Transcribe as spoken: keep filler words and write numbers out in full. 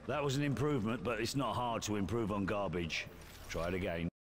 That was an improvement, but it's not hard to improve on garbage. Try it again.